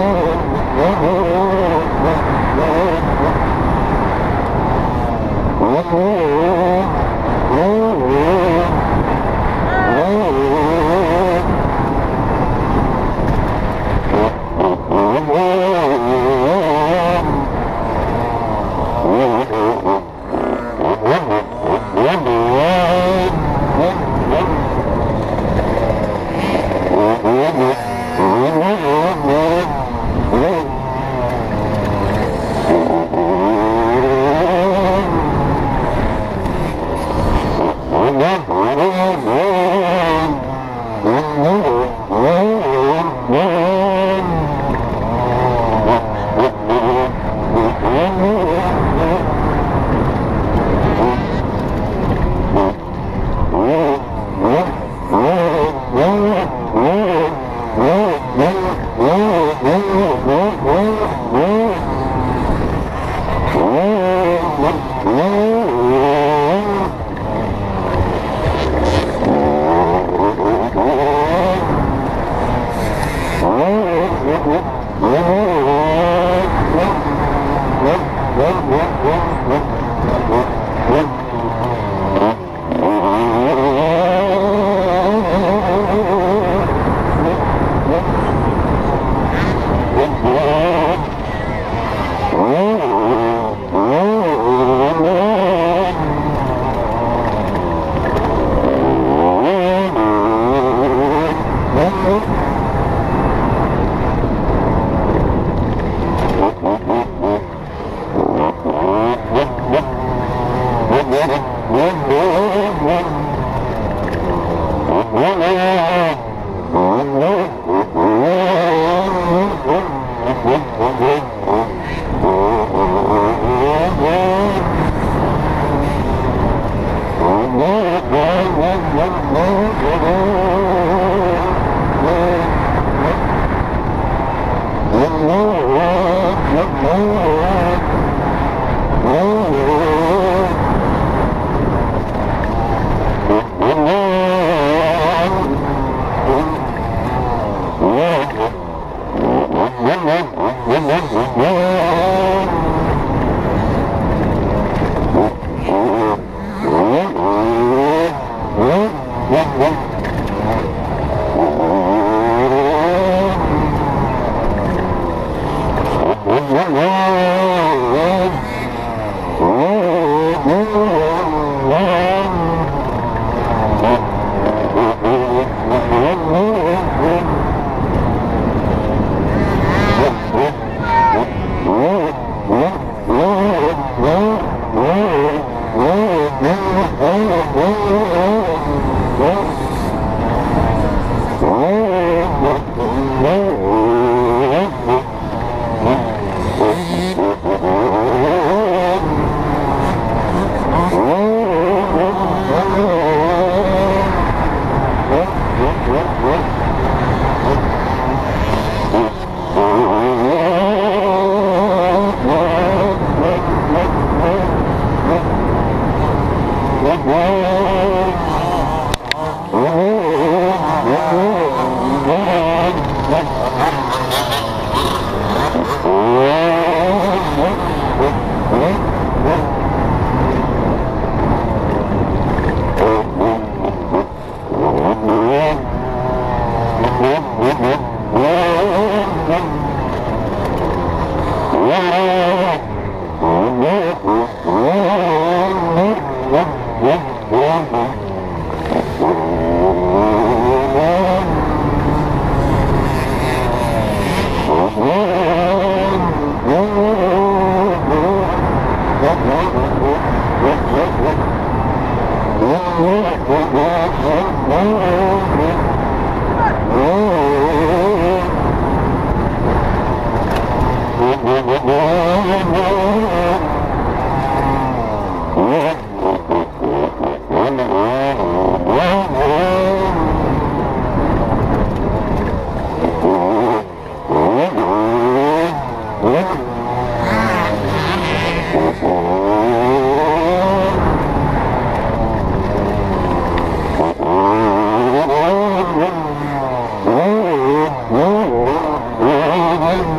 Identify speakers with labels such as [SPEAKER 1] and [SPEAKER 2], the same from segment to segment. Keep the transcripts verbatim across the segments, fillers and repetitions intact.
[SPEAKER 1] Oh,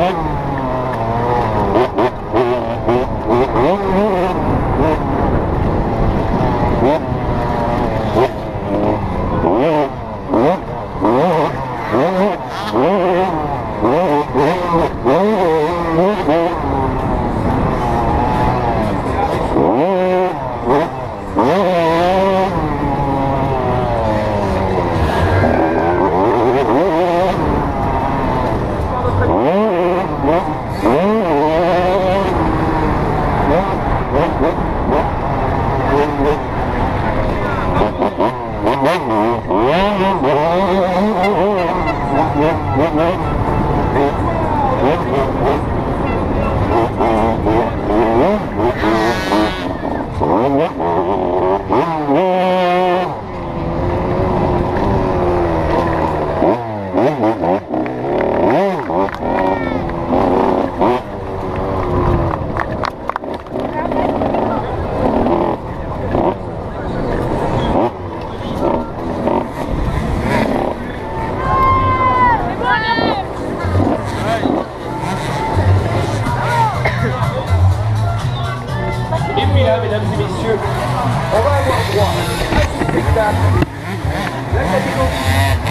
[SPEAKER 1] Mesdames et messieurs, on va avoir droit à ce spectacle. La catégorie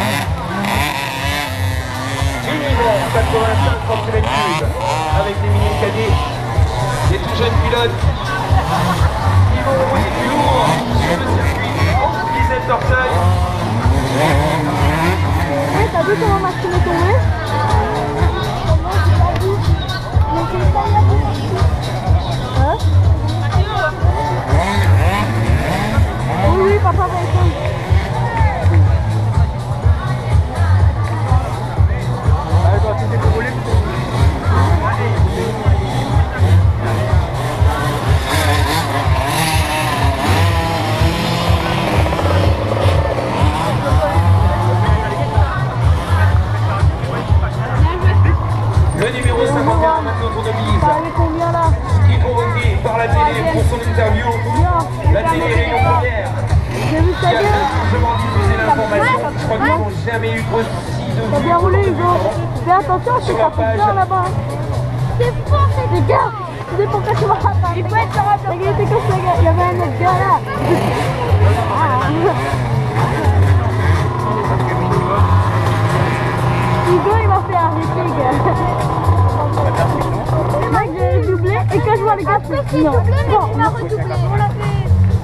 [SPEAKER 1] minimum quatre-vingt-cinq centimètres cubes avec des mini cadets, des tout jeunes pilotes qui vont rouler du lourd sur le circuit en dizaine d'orteils.
[SPEAKER 2] Ouais, t'as vu comment Maxime est tombé? Hein? Oui, oui, papa va éteindre.
[SPEAKER 1] Allez, toi, tu t'es fait rouler. Le numéro cinquante et un maintenant pour Denise.
[SPEAKER 2] T'as allé combien là?
[SPEAKER 1] Qui est convoqué par la télé pour son interview. La télé Réunion Première.
[SPEAKER 2] J'ai vu ta
[SPEAKER 1] Qui a
[SPEAKER 2] gueule.
[SPEAKER 1] largement diffusé l'information. Je crois qu'ils n'ont jamais eu aussi de
[SPEAKER 2] T'as bien roulé, Hugo. Fais attention, c'est ça fait peur là-bas. C'est fort, les gars. Tu sais pourquoi tu m'as pas. Il faut être sur un. Il était comme ça, il y avait un autre gars là. Hugo, il m'a fait arrêter, gars. Mec, j'ai doublé et quand je vois les gars, c'est non. Non, on a redoublé. On l'a fait.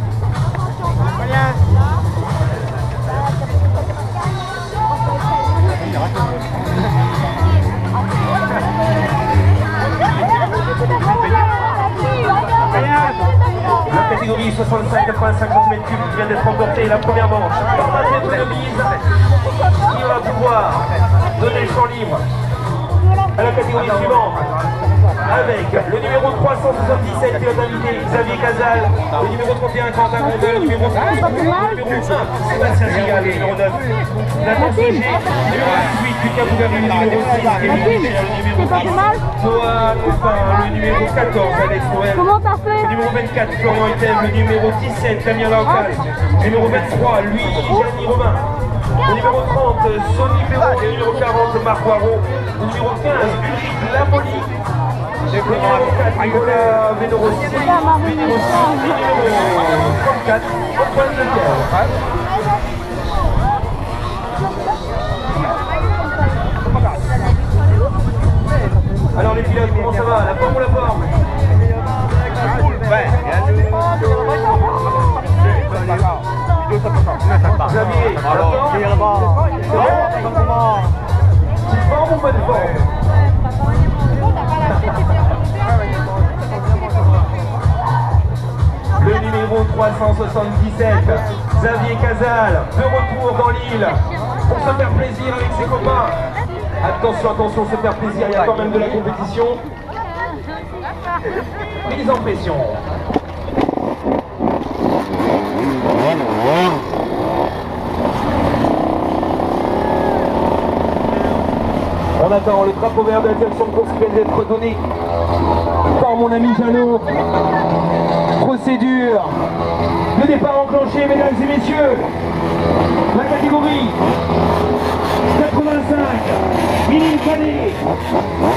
[SPEAKER 1] La catégorie soixante-cinq quatre-vingt-cinq centimètres cubes qui vient d'être remportée la première manche par Patrick Denise qui va pouvoir donner le champ libre à la catégorie suivante avec le numéro trois cent soixante-dix-sept pilote invité Xavier Casal, le numéro trente et un Quentin Gondel, le numéro trente, le numéro un Sébastien Gigal, le numéro neuf Nathan Sogé, le numéro dix-huit Lucas Bougaru, le numéro six Kevin Richer, le numéro dix Noah Coupin, le numéro quatorze Alex Noël,
[SPEAKER 2] Comment t'as fait?
[SPEAKER 1] le numéro vingt-quatre Florian Etem, le numéro dix-sept Damien Laocal, le numéro vingt-trois Louis Gianni Romain, le numéro trente Sonny Perrault, le numéro quarante Marc Waro, le numéro quinze Ulrich Lapoli, le numéro quatre Nicolas Védorossi, le numéro six, le numéro trente-quatre Antoine Leclerc. Alors les pilotes, comment ça va? La forme ou la forme? Ouais, Xavier, alors, tu formes ou pas de forme? Le numéro trois cent soixante-dix-sept, Xavier Casal, de retour dans l'île pour se faire plaisir avec ses copains. Attention, attention, se faire plaisir, il y a quand même de la compétition. Mise en pression. On attend le drapeau vert de la direction de course qui vient d'être donné par mon ami Jeannot. Procédure. Le départ enclenché, mesdames et messieurs. La catégorie quatre-vingt-cinq, mini cadet.